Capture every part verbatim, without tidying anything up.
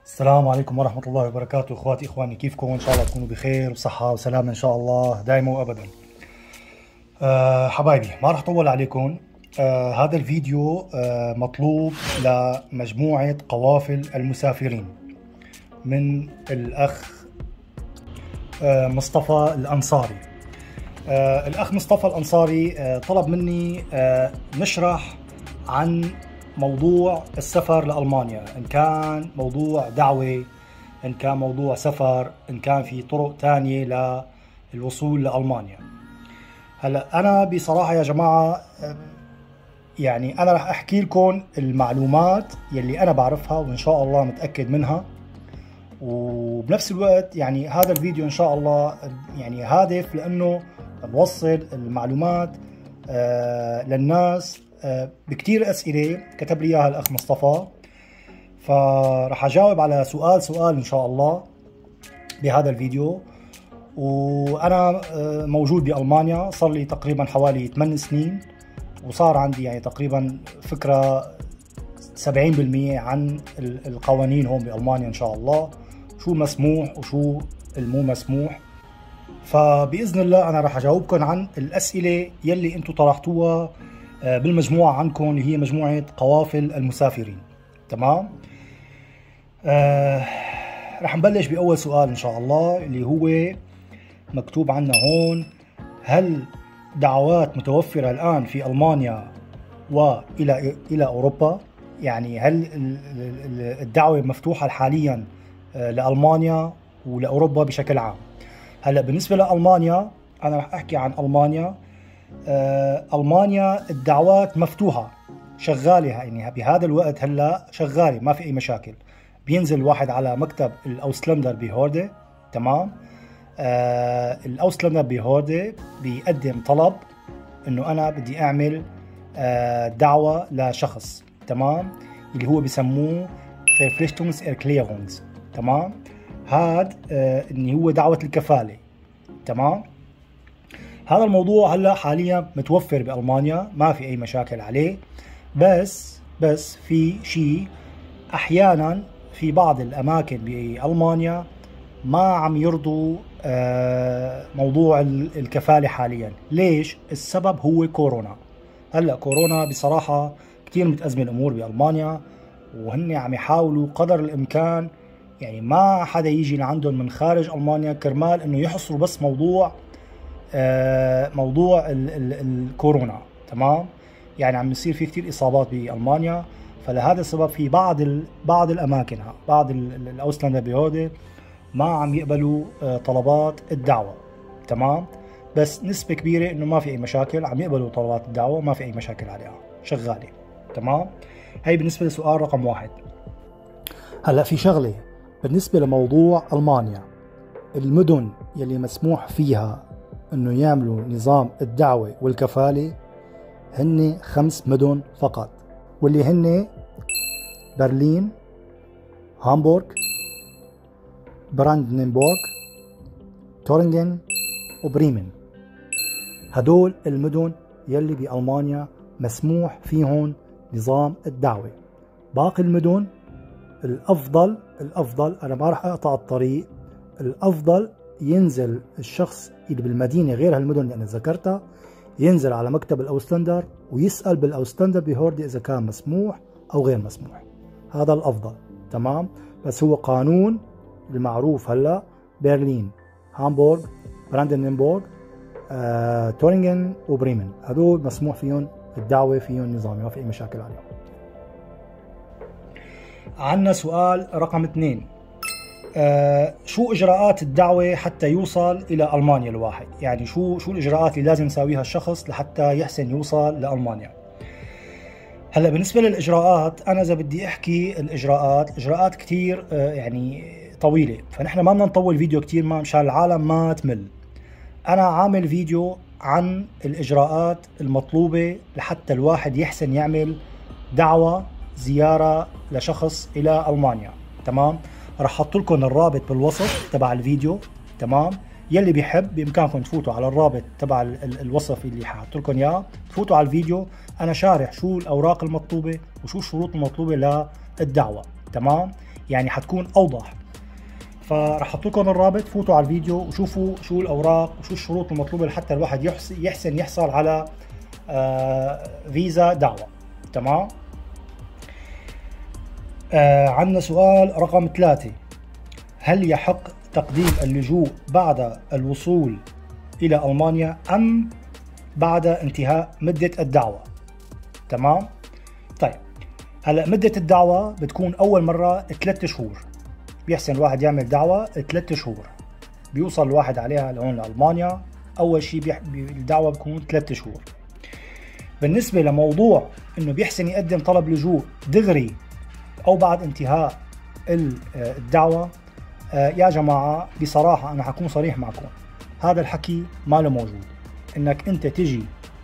السلام عليكم ورحمة الله وبركاته. اخواتي اخواني، كيفكم؟ ان شاء الله تكونوا بخير وصحة وسلامة ان شاء الله دائما وابدا. أه حبايبي، ما راح اطول عليكم. أه هذا الفيديو أه مطلوب لمجموعة قوافل المسافرين من الاخ أه مصطفى الانصاري. أه الاخ مصطفى الانصاري أه طلب مني أه نشرح عن موضوع السفر لألمانيا، إن كان موضوع دعوة، إن كان موضوع سفر، إن كان في طرق تانية للوصول لألمانيا. هلأ أنا بصراحة يا جماعة يعني أنا رح أحكي لكم المعلومات يلي أنا بعرفها وإن شاء الله متأكد منها، وبنفس الوقت يعني هذا الفيديو إن شاء الله يعني هادف لأنه بوصل المعلومات للناس بكتير أسئلة كتب لي إياها الأخ مصطفى، فرح أجاوب على سؤال سؤال إن شاء الله بهذا الفيديو. وأنا موجود بألمانيا صار لي تقريبا حوالي ثمان سنين، وصار عندي يعني تقريبا فكرة سبعين بالمئة عن القوانين هون بألمانيا إن شاء الله، شو مسموح وشو المو مسموح. فبإذن الله أنا رح أجاوبكم عن الأسئلة يلي أنتم طرحتوها بالمجموعة عندكم اللي هي مجموعة قوافل المسافرين. تمام؟ آه رح نبلش بأول سؤال إن شاء الله اللي هو مكتوب عنا هون: هل دعوات متوفرة الآن في ألمانيا وإلى إلى أوروبا؟ يعني هل الدعوة مفتوحة حاليا لألمانيا ولأوروبا بشكل عام؟ هلا بالنسبة لألمانيا أنا رح أحكي عن ألمانيا. ألمانيا الدعوات مفتوحة شغالة، يعني بهذا الوقت هلا شغالة ما في أي مشاكل. بينزل واحد على مكتب الأوسلندر بيهوردة، تمام؟ آه الأوسلندر بيهوردة بيقدم طلب إنه أنا بدي أعمل آه دعوة لشخص، تمام؟ اللي هو بسموه Verpflichtungserklärungs، تمام؟ هاد آه إني هو دعوة الكفالة، تمام؟ هذا الموضوع هلا حاليا متوفر بألمانيا ما في أي مشاكل عليه، بس بس في شيء أحيانا في بعض الأماكن بألمانيا ما عم يرضوا موضوع الكفالة حاليا. ليش؟ السبب هو كورونا. هلا كورونا بصراحة كتير متأزمة الأمور بألمانيا، وهن عم يحاولوا قدر الإمكان يعني ما حدا يجي لعندهم من خارج ألمانيا كرمال إنه يحصروا بس موضوع موضوع ال ال الكورونا، تمام؟ يعني عم يصير في كثير اصابات بالمانيا، فلهذا السبب في بعض ال بعض الاماكن بعض الاوسلندر بيهودة ما عم يقبلوا طلبات الدعوه، تمام؟ بس نسبه كبيره انه ما في اي مشاكل، عم يقبلوا طلبات الدعوه ما في اي مشاكل عليها، شغاله، تمام؟ هي بالنسبه لسؤال رقم واحد. هلا في شغله بالنسبه لموضوع المانيا، المدن يلي مسموح فيها انه يعملوا نظام الدعوة والكفالة هن خمس مدن فقط، واللي هن برلين، هامبورغ، براندنبورغ، تورنغن، وبريمن. هدول المدن يلي بألمانيا مسموح فيهم نظام الدعوة. باقي المدن الافضل الافضل انا ما راح اقطع الطريق، الافضل ينزل الشخص اللي بالمدينة غير هالمدن اللي أنا ذكرتها، ينزل على مكتب الأوسلندر ويسأل بالأوسلندر بيهوردة إذا كان مسموح أو غير مسموح. هذا الأفضل، تمام؟ بس هو قانون المعروف هلا برلين، هامبورغ، براندنبورغ، آه، تورينغن، وبريمن، هذول مسموح فيهم الدعوة، فيهم نظامي، ما في أي مشاكل عليهم. عنا سؤال رقم اثنين: آه شو اجراءات الدعوه حتى يوصل الى المانيا الواحد؟ يعني شو شو الاجراءات اللي لازم يساويها الشخص لحتى يحسن يوصل لالمانيا؟ هلا بالنسبه للاجراءات انا اذا بدي احكي الاجراءات اجراءات كثير آه يعني طويله، فنحن ما بدنا نطول فيديو كثير ما مشان العالم ما تمل. انا عامل فيديو عن الاجراءات المطلوبه لحتى الواحد يحسن يعمل دعوه زياره لشخص الى المانيا، تمام؟ رح احط لكم الرابط بالوصف تبع الفيديو، تمام؟ يلي بيحب بامكانكم تفوتوا على الرابط تبع الوصف اللي حاحط لكم اياه، تفوتوا على الفيديو. انا شارح شو الاوراق المطلوبه وشو الشروط المطلوبه للدعوه، تمام؟ يعني حتكون اوضح. فراح احط لكم الرابط، فوتوا على الفيديو وشوفوا شو الاوراق وشو الشروط المطلوبه لحتى الواحد يحسن يحصل على آه فيزا دعوه. تمام. آه عندنا سؤال رقم ثلاثة، هل يحق تقديم اللجوء بعد الوصول الى المانيا ام بعد انتهاء مده الدعوه؟ تمام. طيب هلا مده الدعوه بتكون اول مره ثلاث شهور، بيحسن الواحد يعمل دعوة ثلاث شهور، بيوصل الواحد عليها لهون لألمانيا. أول شيء بيح... الدعوة بتكون ثلاث شهور. بالنسبة لموضوع إنه بيحسن يقدم طلب لجوء دغري أو بعد انتهاء الدعوة، يا جماعة بصراحة أنا حكون صريح معكم، هذا الحكي ما له موجود. إنك أنت تجي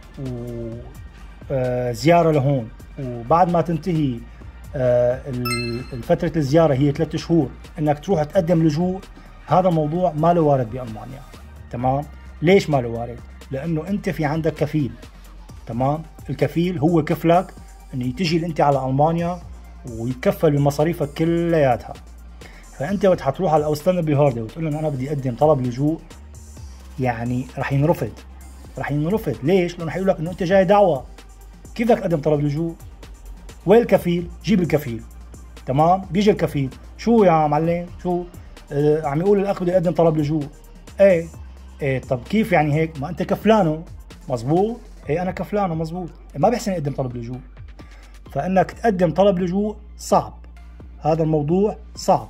وزيارة لهون وبعد ما تنتهي فترة الزيارة هي ثلاث شهور انك تروح تقدم لجوء، هذا موضوع ما له وارد بألمانيا. تمام. ليش ما له وارد؟ لانه انت في عندك كفيل. تمام. الكفيل هو كفلك انه تجي انت على ألمانيا ويتكفل بمصاريفك كلياتها. فانت وقت حتروح على الاوسلندر بيهاردة وتقول لهم انا بدي اقدم طلب لجوء، يعني رح ينرفض. رح ينرفض ليش؟ لانه حيقول لك انه انت جاي دعوة، كيف بدك تقدم طلب لجوء؟ وين الكفيل؟ جيب الكفيل. تمام. بيجي الكفيل، شو يا معلم شو آه عم يقول الاخ بده يقدم طلب لجوء. ايه ايه طب كيف يعني هيك؟ ما انت كفلانه. مزبوط. ايه انا كفلانه. مزبوط. إيه ما بيحسن يقدم طلب لجوء. فانك تقدم طلب لجوء صعب، هذا الموضوع صعب.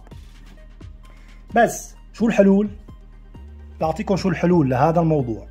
بس شو الحلول؟ بعطيكم شو الحلول لهذا الموضوع.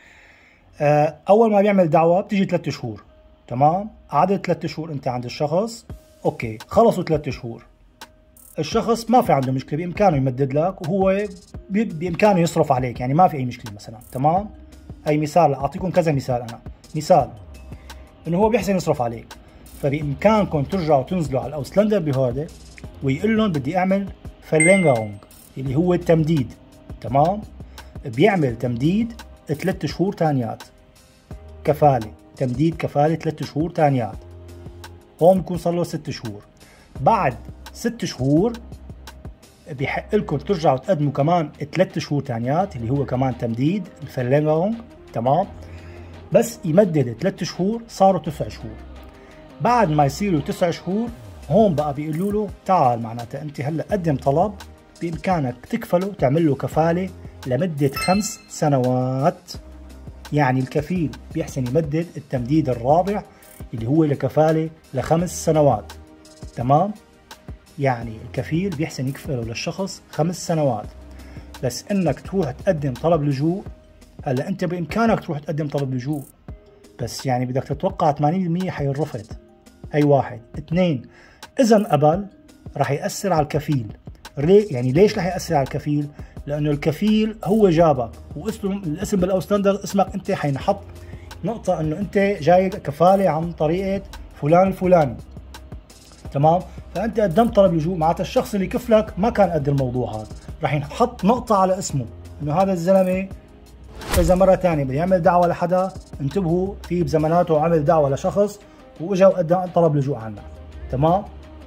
آه اول ما بيعمل دعوه بتيجي ثلاث شهور. تمام. قعدت ثلاث شهور انت عند الشخص، اوكي خلصوا ثلاث شهور، الشخص ما في عنده مشكله، بامكانه يمدد لك وهو بامكانه يصرف عليك، يعني ما في اي مشكله مثلا. تمام. اي مثال، اعطيكم كذا مثال. انا مثال انه هو بيحسن يصرف عليك، فبامكانكم ترجعوا تنزلوا على الاوسلندر بيهاردة ويقول لهم بدي اعمل فرلينغرونج اللي هو التمديد. تمام. بيعمل تمديد ثلاث شهور ثانيات، كفاله تمديد كفاله ثلاث شهور ثانيات. هون بكون صار له ست شهور. بعد ست شهور بيحق لكم ترجعوا تقدموا كمان ثلاث شهور ثانيات اللي هو كمان تمديد الفرلينغرونج. تمام. بس يمدد ثلاث شهور صاروا تسع شهور. بعد ما يصيروا تسع شهور هون بقى بيقولوا له تعال معناتها انت هلا قدم طلب بامكانك تكفله تعمل له كفاله لمده خمس سنوات. يعني الكفيل بيحسن يمدد التمديد الرابع اللي هو لكفالة لخمس سنوات. تمام. يعني الكفيل بيحسن يكفله للشخص خمس سنوات. بس انك تروح تقدم طلب لجوء، هلا انت بامكانك تروح تقدم طلب لجوء، بس يعني بدك تتوقع ثمانين بالمية حيرفض. هي واحد. اثنين، اذا انقبل راح يأثر على الكفيل. يعني ليش راح يأثر على الكفيل؟ لانه الكفيل هو جابك واسم الاسم بالاوسلندر اسمك انت، حينحط نقطة انه انت جاي كفالة عن طريقة فلان الفلاني. تمام. فانت قدمت طلب لجوء، معناتها الشخص اللي كفلك ما كان قد الموضوع هذا، راح ينحط نقطة على اسمه انه هذا الزلمة اذا مرة ثانية بده يعمل دعوة لحدا انتبهوا، في بزماناته عمل دعوة لشخص واجا وقدم طلب لجوء عنا. تمام.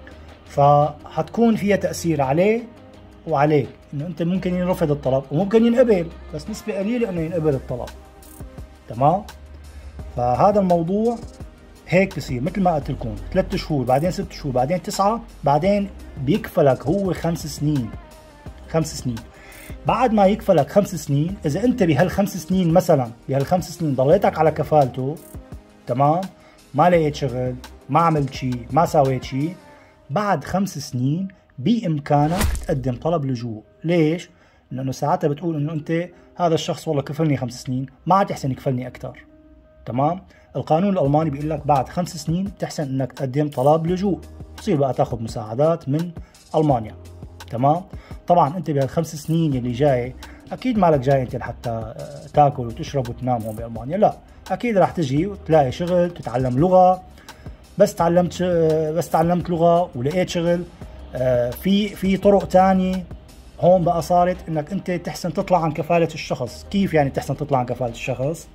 فحتكون فيها تأثير عليه وعليك، انه انت ممكن ينرفض الطلب وممكن ينقبل، بس نسبة قليلة انه ينقبل الطلب. تمام. فهذا الموضوع هيك بصير مثل ما قلت لكم، ثلاث شهور بعدين ست شهور بعدين تسعة، بعدين بيكفلك هو خمس سنين. خمس سنين. بعد ما يكفلك خمس سنين، اذا انت بهالخمس سنين مثلا بهالخمس سنين ضليتك على كفالته، تمام، ما لقيت شغل، ما عملت شيء، ما سويت شيء، بعد خمس سنين بامكانك تقدم طلب لجوء. ليش؟ لانه ساعتها بتقول انه انت هذا الشخص والله كفلني خمس سنين، ما عاد يحسن يكفلني اكثر. تمام. القانون الالماني بيقول لك بعد خمس سنين بتحسن انك تقدم طلب لجوء، بتصير بقى تاخذ مساعدات من المانيا. تمام. طبعا انت بهالخمس سنين اللي جاي اكيد مالك جاي انت لحتى تاكل وتشرب وتنام هون بالمانيا، لا، اكيد راح تجي وتلاقي شغل، تتعلم لغه. بس تعلمت بس تعلمت لغه ولقيت شغل، في في طرق ثانيه هون بقى صارت انك انت تحسن تطلع عن كفاله الشخص. كيف يعني تحسن تطلع عن كفاله الشخص؟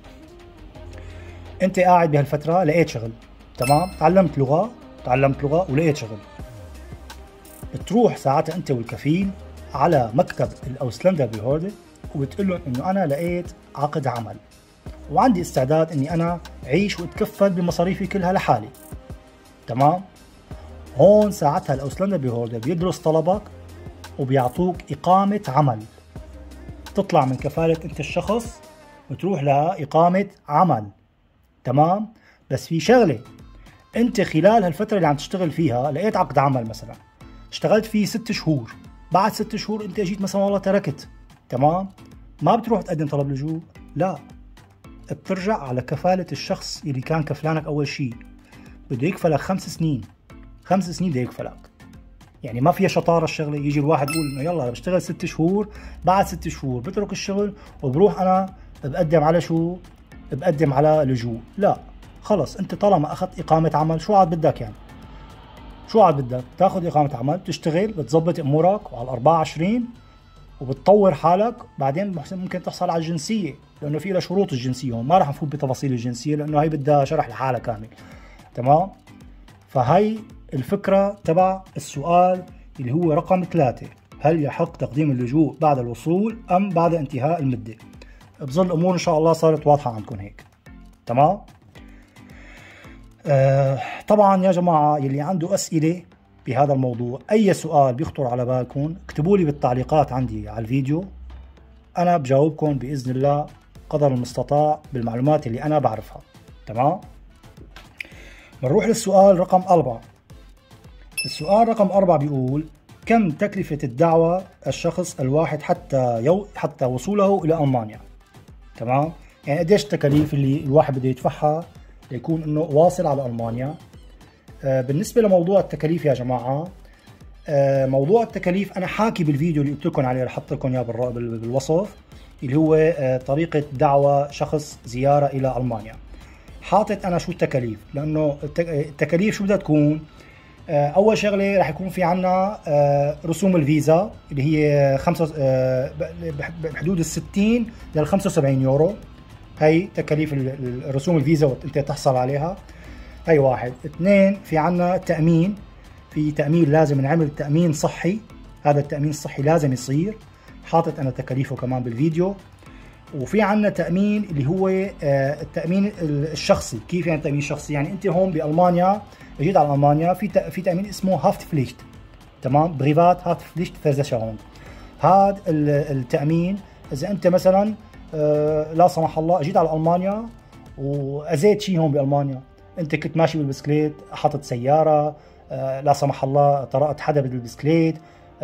انت قاعد بهالفتره لقيت شغل، تمام، تعلمت لغه تعلمت لغه ولقيت شغل. بتروح ساعتها انت والكفيل على مكتب الاوسلندر بيهورده وبتقول لهم انه انا لقيت عقد عمل وعندي استعداد اني انا اعيش واتكفل بمصاريفي كلها لحالي. تمام؟ هون ساعتها الاوسلندر بيهورده بيدرس طلبك وبيعطوك اقامة عمل، تطلع من كفالة انت الشخص وتروح لها اقامة عمل. تمام؟ بس في شغلة، انت خلال هالفترة اللي عم تشتغل فيها لقيت عقد عمل مثلا اشتغلت فيه ست شهور، بعد ست شهور انت جيت مثلا والله تركت، تمام؟ ما بتروح تقدم طلب لجوء، لا، بترجع على كفالة الشخص اللي كان كفلانك اول شيء. بده يكفلك خمس سنين، خمس سنين بده يكفلك. يعني ما فيها شطارة الشغلة يجي الواحد يقول انه يلا بشتغل ست شهور، بعد ست شهور بترك الشغل وبروح انا بقدم على شو؟ بقدم على لجوء. لا، خلص انت طالما اخذت اقامة عمل شو عاد بدك؟ يعني شو عاد بدك؟ تاخذ اقامة عمل، بتشتغل، بتظبط امورك وعلى الأربعة وعشرين وبتطور حالك، بعدين ممكن تحصل على الجنسية، لانه في لها شروط الجنسية. ما راح نفوت بتفاصيل الجنسية لانه هي بدها شرح لحالها كامل. تمام؟ فهي الفكرة تبع السؤال اللي هو رقم ثلاثة، هل يحق تقديم اللجوء بعد الوصول أم بعد انتهاء المدة؟ بظل الأمور إن شاء الله صارت واضحة عندكم هيك. تمام؟ آه طبعا يا جماعة يلي عنده أسئلة بهذا الموضوع، أي سؤال بيخطر على بالكم اكتبوا لي بالتعليقات عندي على الفيديو، أنا بجاوبكم بإذن الله قدر المستطاع بالمعلومات اللي أنا بعرفها. تمام؟ بنروح للسؤال رقم أربعة. السؤال رقم أربعة بيقول: كم تكلفة الدعوة الشخص الواحد حتى يو حتى وصوله إلى ألمانيا؟ تمام؟ يعني قديش التكاليف اللي الواحد بده يدفعها ليكون إنه واصل على ألمانيا؟ آه بالنسبة لموضوع التكاليف يا جماعة، آه موضوع التكاليف أنا حاكي بالفيديو اللي قلت لكم عليه، رح أحط لكم إياه بالوصف، اللي هو آه طريقة دعوة شخص زيارة إلى ألمانيا. حاطط أنا شو التكاليف، لأنه التكاليف شو بدها تكون؟ أول شغلة رح يكون في عنا رسوم الفيزا اللي هي خمسة بحدود الستين لل خمسة وسبعين يورو. هي تكاليف الرسوم الفيزا وانت تحصل عليها. هي واحد. اثنين، في عنا تأمين، في تأمين لازم نعمل تأمين صحي، هذا التأمين الصحي لازم يصير، حاطط أنا تكاليفه كمان بالفيديو. وفي عنا تأمين اللي هو التأمين الشخصي. كيف يعني التأمين الشخصي؟ يعني أنت هون بألمانيا، جيت على ألمانيا، في في تأمين اسمه هافتفليشت. تمام؟ بريفات هافتفليشت فيرزيشرونج. هذا التأمين إذا أنت مثلا لا سمح الله جيت على ألمانيا وأذيت شيء هون بألمانيا، أنت كنت ماشي بالبسكليت، حطت سيارة، لا سمح الله طرقت حدا بالبسكليت،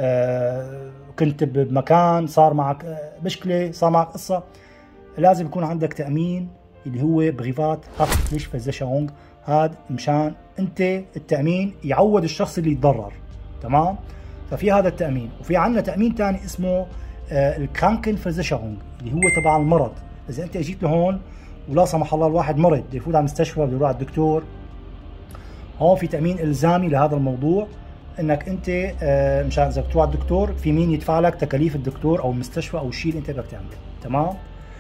كنت بمكان صار معك مشكلة، صار معك قصة، لازم يكون عندك تأمين اللي هو بريفات هافتفليشت فيرزيشرونج. هذا مشان انت التأمين يعوض الشخص اللي يتضرر. تمام؟ ففي هذا التأمين. وفي عندنا تأمين ثاني اسمه الكرانكن فيرزيشرونج اللي هو تبع المرض. اذا انت اجيت لهون ولا سمح الله الواحد مرض بده يفوت على المستشفى، بده يروح على الدكتور، هون في تأمين إلزامي لهذا الموضوع، انك انت مشان اذا تروح على الدكتور في مين يدفع لك تكاليف الدكتور او المستشفى او الشيء اللي انت بدك تعمله. تمام؟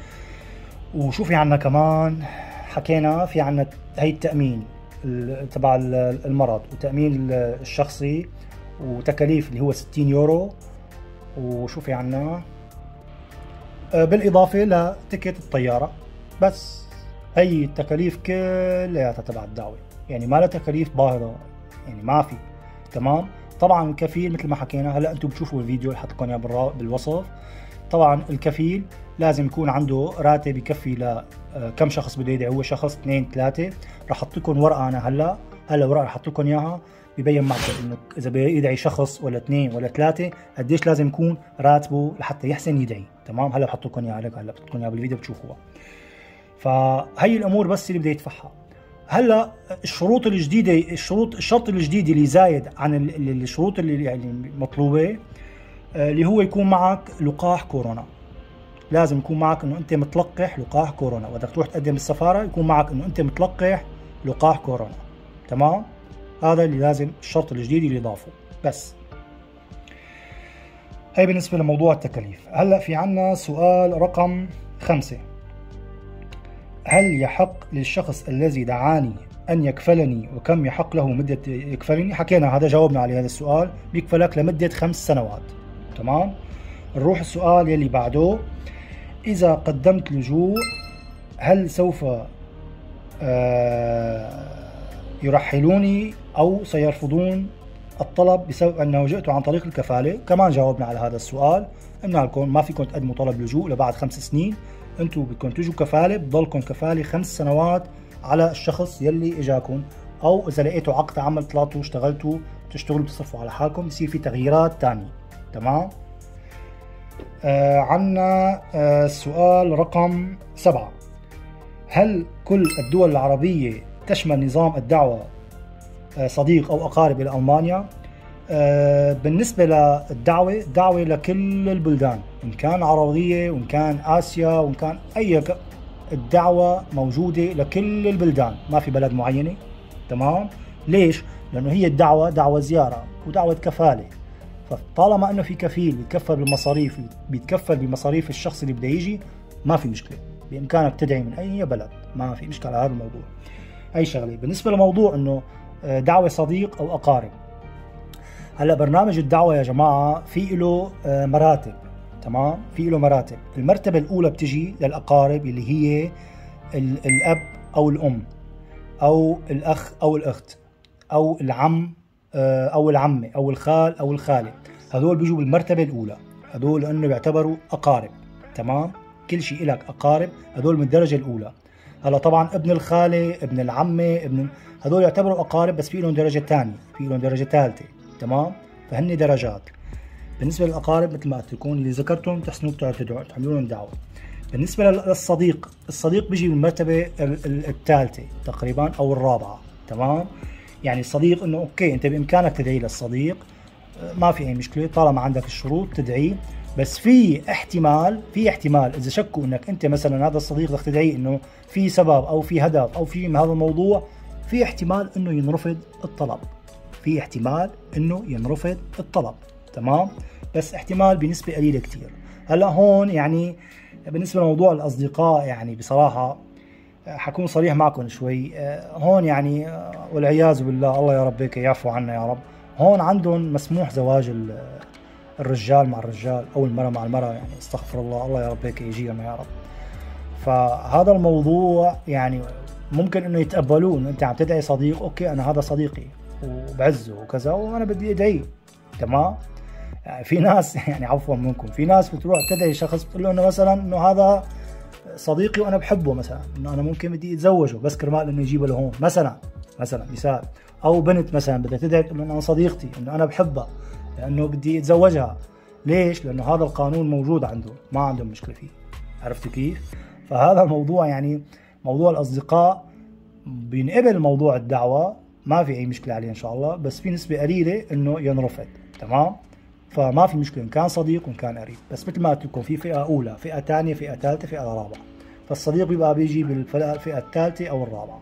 وشو في عنا كمان؟ حكينا في عنا هي التأمين تبع المرض وتأمين الشخصي وتكاليف اللي هو ستين يورو. وشو في عنا؟ بالإضافة لتكت الطيارة. بس هي التكاليف كلها تبع الدعوة، يعني ما لها تكاليف باهظة، يعني ما في. تمام؟ طبعا الكفيل مثل ما حكينا، هلا انتم بتشوفوا الفيديو اللي حط لكم اياه بالوصف. طبعا الكفيل لازم يكون عنده راتب يكفي ل كم شخص بده يدعي، هو شخص اثنين ثلاثة. رح احط لكم ورقة انا هلا، هلا ورقة رح احط لكم اياها ببين معكم انه اذا بده يدعي شخص ولا اثنين ولا ثلاثة قديش لازم يكون راتبه لحتى يحسن يدعي. تمام؟ هلا بحط لكم اياها، هلا بحط لكم اياها بالفيديو بتشوفوها. فهي الامور بس اللي بده يدفعها. هلا الشروط الجديده، الشروط الشرط الجديد اللي زايد عن الشروط اللي يعني مطلوبه، اللي هو يكون معك لقاح كورونا. لازم يكون معك انه انت متلقح لقاح كورونا، وبدك تروح تقدم بالسفاره يكون معك انه انت متلقح لقاح كورونا. تمام؟ هذا اللي لازم الشرط الجديد اللي ضافه. بس هي بالنسبه لموضوع التكاليف. هلا في عنا سؤال رقم خمسة: هل يحق للشخص الذي دعاني أن يكفلني وكم يحق له مدة يكفلني؟ حكينا هذا، جاوبنا على هذا السؤال. بيكفلك لمدة خمس سنوات. تمام. نروح السؤال يلي بعده. إذا قدمت لجوء هل سوف يرحلوني أو سيرفضون الطلب بسبب أنه جئت عن طريق الكفالة؟ كمان جاوبنا على هذا السؤال، قلنا لكم ما فيكم تقدموا طلب لجوء لبعد خمس سنين، انتم بدكم تجوا كفالة، بضلكم كفالة خمس سنوات على الشخص يلي اجاكم، او اذا لقيتوا عقد عمل طلعتوا اشتغلتوا تشتغلوا تصرفوا على حالكم، بصير في تغييرات ثانية. تمام. آه عنا آه السؤال رقم سبعة. هل كل الدول العربية تشمل نظام الدعوة آه صديق او اقارب الى المانيا؟ آه بالنسبة للدعوة، الدعوة لكل البلدان، إن كان عربية وإن كان آسيا وإن كان أي ك... الدعوة موجودة لكل البلدان، ما في بلد معينة. تمام. ليش؟ لأنه هي الدعوة دعوة زيارة ودعوة كفالة، فطالما أنه في كفيل بيتكفل بالمصاريف، بيتكفل بمصاريف الشخص اللي بده يجي، ما في مشكلة، بإمكانك تدعي من أي بلد، ما في مشكلة على هذا الموضوع. أي شغلة. بالنسبة لموضوع أنه دعوة صديق أو أقارب، هلا برنامج الدعوة يا جماعة في له مراتب. تمام. في له مراتب. المرتبة الأولى بتجي للأقارب اللي هي الأب أو الأم أو الأخ أو الأخت أو العم أو العمة أو الخال أو الخالة، هذول بيجوا بالمرتبة الأولى، هذول لأنه بيعتبروا أقارب. تمام. كل شيء إلك أقارب، هذول من الدرجة الأولى. هلا طبعا ابن الخالة، ابن العمة، ابن هذول يعتبروا أقارب، بس في لهم درجة ثانية، في لهم درجة ثالثة. تمام. فهن درجات. بالنسبة للأقارب مثل ما قلت لكم اللي ذكرتهم تحسنوا تدعوا تعملوا لهم دعوة. بالنسبة للصديق، الصديق بيجي بالمرتبة الثالثة تقريبا أو الرابعة. تمام. يعني الصديق إنه أوكي أنت بإمكانك تدعي للصديق، ما في أي مشكلة طالما عندك الشروط تدعيه، بس في احتمال في احتمال إذا شكوا إنك أنت مثلا هذا الصديق بدك تدعيه إنه في سبب أو في هدف أو في من هذا الموضوع، في احتمال إنه ينرفض الطلب. في احتمال انه ينرفض الطلب. تمام. بس احتمال بنسبة قليلة كتير. هلا هون يعني بالنسبة لموضوع الاصدقاء، يعني بصراحة حكون صريح معكم شوي، هون يعني والعياذ بالله، الله يا رب هيك يعفو عنا يا رب، هون عندهم مسموح زواج الرجال مع الرجال او المرأة مع المرأة، يعني استغفر الله، الله يا رب هيك يجينا يا رب. فهذا الموضوع يعني ممكن انه يتقبلوه، انه انت عم تدعي صديق، اوكي انا هذا صديقي وبعزه وكذا وانا بدي ادعيه. تمام. يعني في ناس يعني عفوا منكم، في ناس بتروح تدعي شخص بتقول له انه مثلا انه هذا صديقي وانا بحبه، مثلا انه انا ممكن بدي اتزوجه بس كرمال انه يجيبه لهون مثلا، مثلا مثال. او بنت مثلا بدها تدعي تقول له انا صديقتي انه انا بحبها لانه بدي اتزوجها. ليش؟ لانه هذا القانون موجود عندهم، ما عندهم مشكله فيه. عرفتوا كيف؟ فهذا الموضوع يعني موضوع الاصدقاء بينقبل موضوع الدعوه، ما في اي مشكله عليه ان شاء الله، بس في نسبه قليله انه ينرفض. تمام. فما في مشكله ان كان صديق وان كان قريب، بس مثل ما قلت لكم في فئه اولى، فئه ثانيه، فئه ثالثه، فئه رابعه، فالصديق بيبقى بيجي بالفئه الثالثه او الرابعه.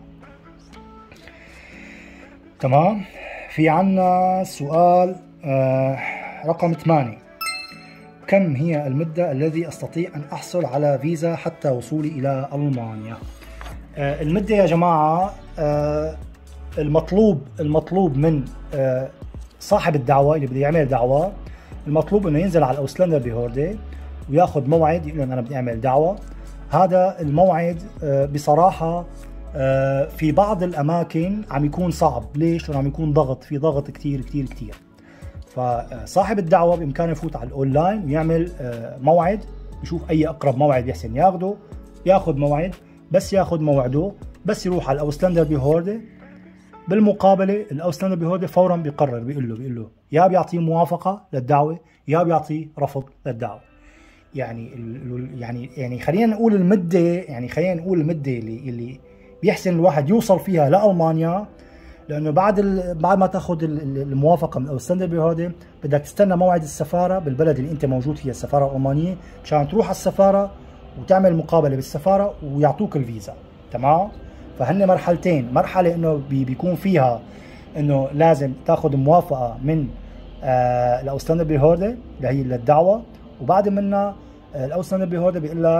تمام. في عنا سؤال آه رقم ثمانية. كم هي المدة الذي أستطيع أن أحصل على فيزا حتى وصولي إلى ألمانيا؟ آه المدة يا جماعة، آه المطلوب المطلوب من آه صاحب الدعوة اللي بده يعمل دعوة، المطلوب إنه ينزل على الأوسلندر بيهوردي وياخذ موعد، يقول لهم أنا بدي أعمل دعوة. هذا الموعد آه بصراحة آه في بعض الأماكن عم يكون صعب. ليش؟ لأنه عم يكون ضغط، في ضغط كتير كتير كتير. فصاحب الدعوة بإمكانه يفوت على الأونلاين ويعمل موعد، يشوف أي أقرب موعد بيحسن ياخده، ياخذ موعد، بس ياخذ موعده بس يروح على الأوسلندر بيهوردي. بالمقابلة الأوسلندر بيهوردي فورا بيقرر، بيقول له بيقول له يا بيعطيه موافقة للدعوة يا بيعطيه رفض للدعوة. يعني يعني يعني خلينا نقول المدة، يعني خلينا نقول المدة اللي اللي بيحسن الواحد يوصل فيها لألمانيا، لانه بعد بعد ما تاخذ الموافقه من الأوسلندر بيهوردي بدك تستنى موعد السفاره بالبلد اللي انت موجود فيها، السفاره الالمانيه، مشان تروح على السفاره وتعمل مقابله بالسفاره ويعطوك الفيزا. تمام. فهن مرحلتين، مرحله انه بي بيكون فيها انه لازم تاخذ موافقه من آه الأوسلندر بيهوردي اللي هي للدعوه، وبعد منها الأوسلندر بيهوردي بيقول لك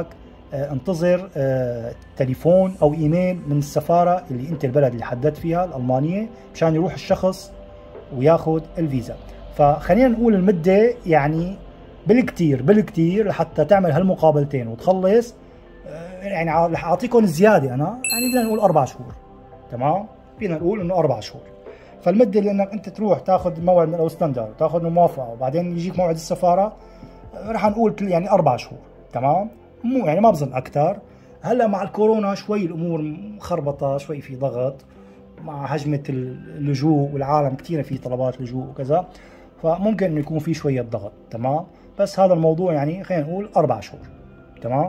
انتظر تليفون او ايميل من السفاره اللي انت البلد اللي حددت فيها الالمانيه مشان يروح الشخص وياخذ الفيزا. فخلينا نقول المده يعني بالكثير بالكثير لحتى تعمل هالمقابلتين وتخلص، يعني رح اعطيكم زياده انا، يعني بدنا نقول اربع شهور. تمام؟ فينا نقول انه اربع شهور. فالمده اللي انك انت تروح تاخذ موعد من الاوسلندر وتاخذ موافقه وبعدين يجيك موعد السفاره، رح نقول يعني اربع شهور. تمام؟ مو يعني ما بظن اكثر. هلا مع الكورونا شوي الامور مخربطه، شوي في ضغط مع هجمه اللجوء والعالم كثير في طلبات لجوء وكذا، فممكن انه يكون في شويه ضغط. تمام؟ بس هذا الموضوع يعني خلينا نقول اربع شهور. تمام؟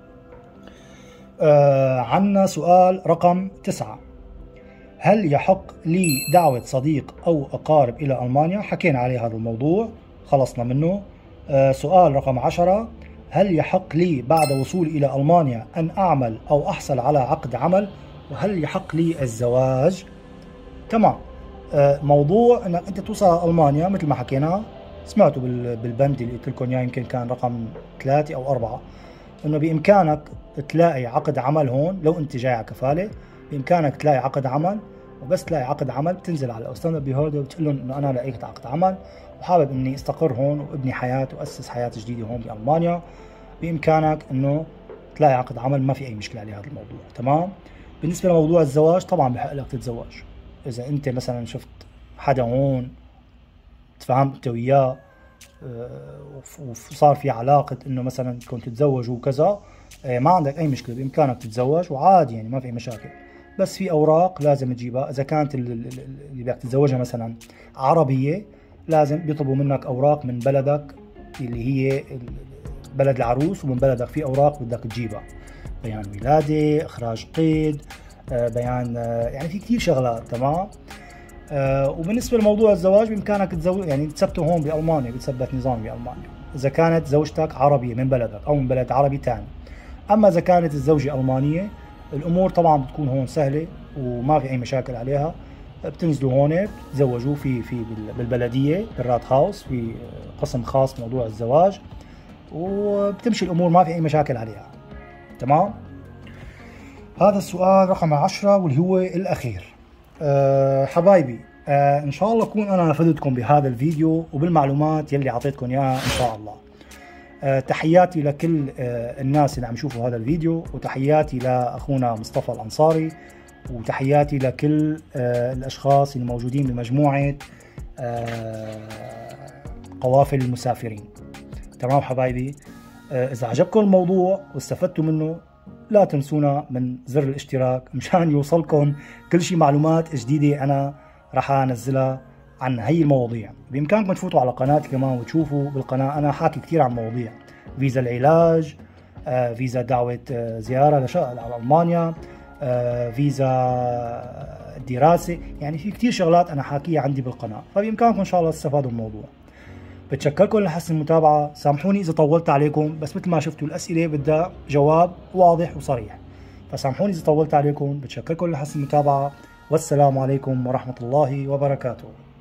آه عنا سؤال رقم تسعة. هل يحق لي دعوة صديق أو أقارب إلى ألمانيا؟ حكينا عليه هذا الموضوع، خلصنا منه. آه سؤال رقم عشرة. هل يحق لي بعد وصولي إلى ألمانيا أن أعمل أو أحصل على عقد عمل؟ وهل يحق لي الزواج؟ تمام. آه موضوع أنك أنت توصل ألمانيا مثل ما حكينا، سمعتوا بالبند اللي قلت لكم يعني يمكن كان رقم ثلاثة أو أربعة، انه بامكانك تلاقي عقد عمل هون. لو انت جاي على كفاله بامكانك تلاقي عقد عمل، وبس تلاقي عقد عمل بتنزل على الاوسلندر بيهودي وبتقول لهم انه انا لقيت عقد عمل وحابب اني استقر هون وابني حياه واسس حياه جديده هون بالمانيا. بامكانك انه تلاقي عقد عمل، ما في اي مشكله على هذا الموضوع. تمام؟ بالنسبه لموضوع الزواج، طبعا بحق لك تتزوج اذا انت مثلا شفت حدا هون تفهمت انت وياه وصار في علاقة انه مثلا كنت تتزوجوا وكذا، ما عندك اي مشكلة، بامكانك تتزوج وعادي يعني ما في اي مشاكل. بس في اوراق لازم تجيبها. اذا كانت اللي بدك تتزوجها مثلا عربية، لازم بيطلبوا منك اوراق من بلدك اللي هي بلد العروس، ومن بلدك في اوراق بدك تجيبها، بيان ولادة، اخراج قيد، بيان، يعني في كثير شغلات. تمام؟ آه وبالنسبه لموضوع الزواج بامكانك تزوج يعني تثبته هون بالمانيا، بتثبت نظام بالمانيا اذا كانت زوجتك عربيه من بلدك او من بلد عربي ثاني. اما اذا كانت الزوجه المانيه، الامور طبعا بتكون هون سهله وما في اي مشاكل عليها. بتنزلوا هون بتتزوجوا في في بالبلديه بالرات هاوس، في قسم خاص موضوع الزواج، وبتمشي الامور ما في اي مشاكل عليها. تمام؟ هذا السؤال رقم عشرة واللي هو الاخير. أه حبايبي، أه ان شاء الله اكون انا افدتكم بهذا الفيديو وبالمعلومات يلي اعطيتكم اياها ان شاء الله. أه تحياتي لكل أه الناس اللي عم يشوفوا هذا الفيديو، وتحياتي لاخونا مصطفى الانصاري، وتحياتي لكل أه الاشخاص اللي موجودين بمجموعه أه قوافل المسافرين. تمام حبايبي؟ أه اذا عجبكم الموضوع واستفدتوا منه، لا تنسونا من زر الاشتراك مشان يوصلكم كل شيء معلومات جديدة أنا راح أنزلها عن هي المواضيع. بإمكانكم تفوتوا على قناتي كمان وتشوفوا بالقناة أنا حاكي كثير عن مواضيع فيزا العلاج، آه، فيزا دعوة آه، زيارة على ألمانيا، آه، فيزا الدراسة، يعني في كثير شغلات أنا حاكيها عندي بالقناة، فبإمكانكم إن شاء الله تستفادوا من الموضوع. بتشكركم لحسن المتابعة، سامحوني إذا طولت عليكم، بس مثل ما شفتوا الأسئلة بدها جواب واضح وصريح، فسامحوني إذا طولت عليكم. بتشكركم لحسن المتابعة، والسلام عليكم ورحمة الله وبركاته.